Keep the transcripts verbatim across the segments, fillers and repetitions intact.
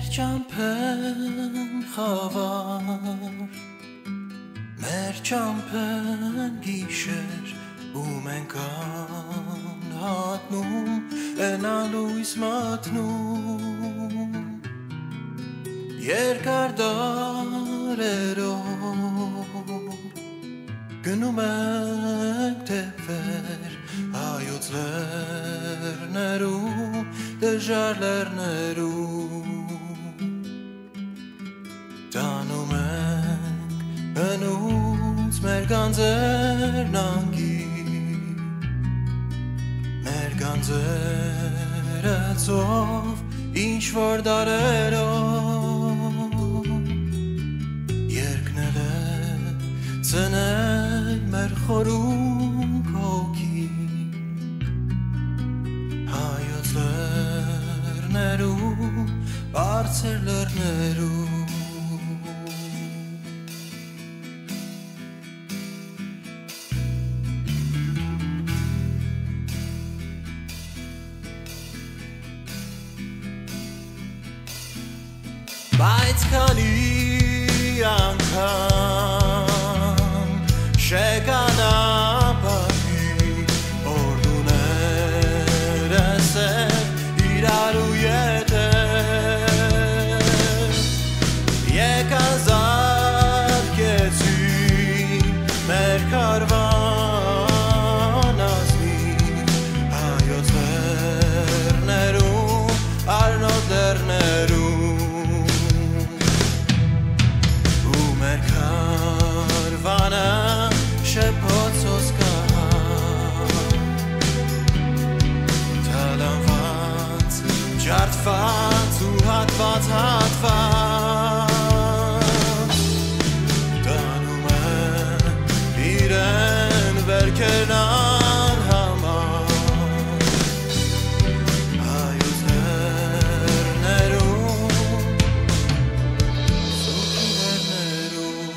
Merçampen xavar Merçampen gişer U menkan hatnum Enalույս մատնում Երկար դարերով Գնում ենք թևեր Հայոց լեռներում Դժար լեռներում Տանում ենք հնուց մեր գանձերն անգի Մեր գանձերը ծով ինչ-որ դարերով Երկնել է ծնել մեր խորունկ հոգի Հայոց լեռներում, բարձր լեռներում Բայց քանի անգամ շեկանապատի օրդուներս է իրար ու եթեր եկան զարկեցին մեր կարվան ազնիվ հայոց լեռներում արնոտ լեռներում Karvana şepotsos kahar Talanvat, jartvat, uhatvat, hatvat Danumen, iren verkenan hamar Hayuz lեռներում, սոքի լեռներում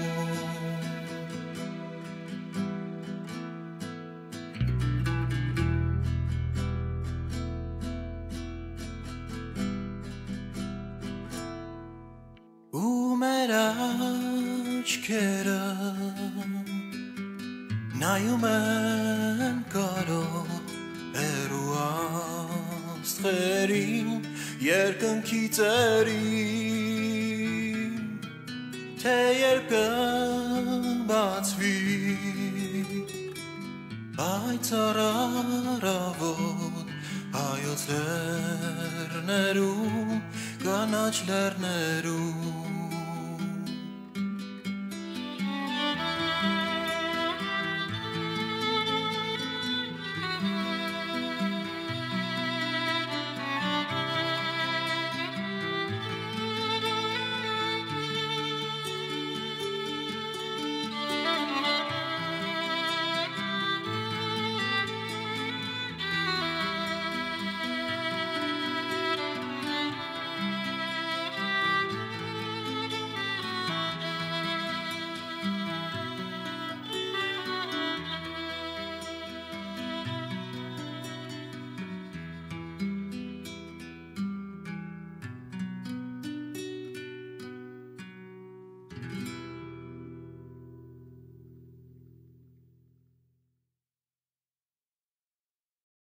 Ու մեր աչքերը նայում են կարող հեռու աստղերին երկնքի ծերին թե երբ կբացվի պայծառ առավոտ հայոց լեռներում կանաչ լեռներում